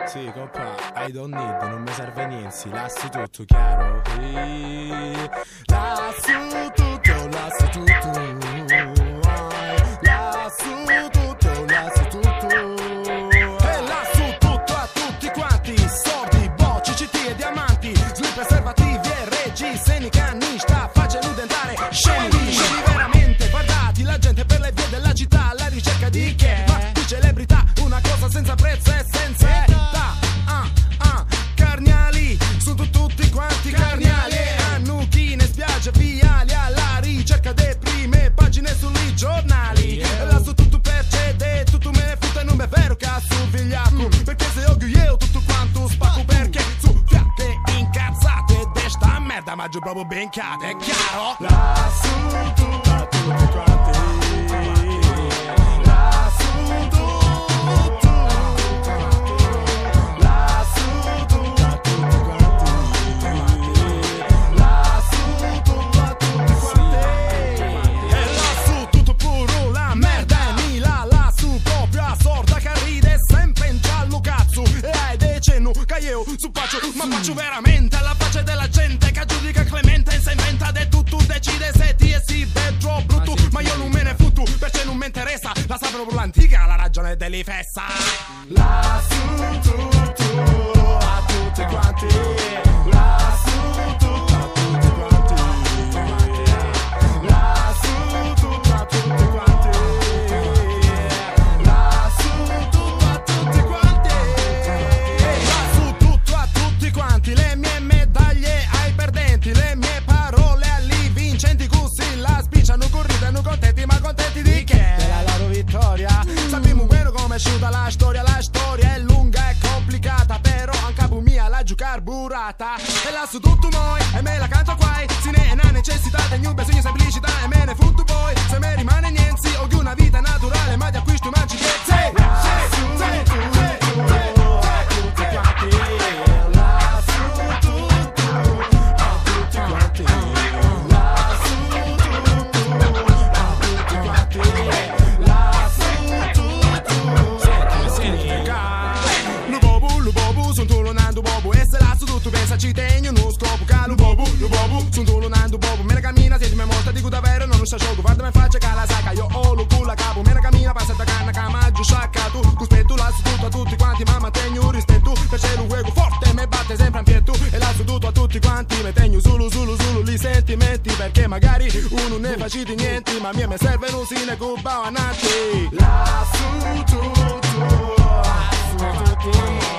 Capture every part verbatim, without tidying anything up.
Sì, compa, I don't need, non mi serve niente, lasci tutto chiaro. Sì. Lascio tutto, lascio tutto. Lascio tutto, lascio tutto. E lascio tutto a tutti quanti, sordi, bocci, C T e diamanti, slip preservativi e reggi, seni, canni, sta facendo diventare scemi. Scemi veramente, guardati la gente per le vie della città alla ricerca di che? Ma di celebrità, una cosa senza prezzo e senza età. Ah, ah, carniali, sono tutti quanti carniali. Annuchine, spiagge, viali, alla ricerca delle prime pagine sui giornali. Lascio tutto per cede, tutto me futta e non è vero cazzo vigliacco. Perché se odio io tutto quanto spacco, perché su fiate incazzate de sta merda mangio proprio bencate, è chiaro? Lascio tutto a tutti quanti. Su faccio, ma faccio veramente alla faccia della gente che giudica Clemente e se inventa de tutto decide se ti e si bedro brutto, ma io non me ne fotto perché non mi interessa, la saprò per l'antica la ragione dell'ifessa. Lascio tutto a tutti quanti, lascio tutto a tutti quanti, lascio tutto a tutti quanti, lascio tutto a tutti quanti. Le mie medaglie ai perdenti, le mie parole agli vincenti, così la spicciano, corridano contenti, ma contenti di che? Della loro vittoria. Sappiamo bene come è sciuta la storia, la storia è lunga e complicata, però anche a mia la giù carburata. E lascio tutto noi e me la canto qua, se ne è una necessità, tengo bisogno semplicità e me ne futto poi, se me rimane niente, ho una vita naturale, ma di acquisto magiche. Sì, sì, sì, sì. Ci tengo uno scopo, calo bobo, lo bobo, sono dolonando bobo, me la cammina, se ti me mostra, dico davvero, non lo sta gioco, guardami in faccia che la sacca, io ho lo culo a capo, me la cammina, passa da canna, camaggio, sciacca, tu, cospetto, lascio tutto a tutti quanti, ma mantengo rispetto, perché lo juego forte, me batte sempre in pietto, e lascio tutto a tutti quanti, me tengo solo, solo, solo, li sentimenti, perché magari uno ne faciti niente, ma a me mi serve non si ne cuba a nati. Lascio tutto, lascio tutto.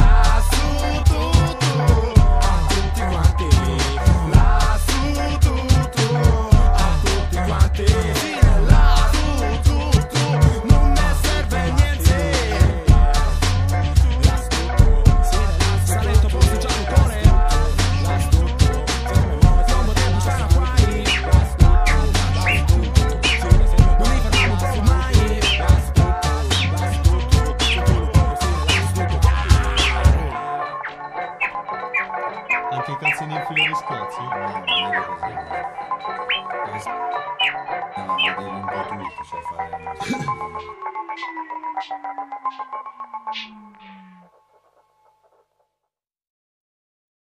Anche calzini in filo di scozzi? No, non è così. No, devi un po' tutto, cioè fare...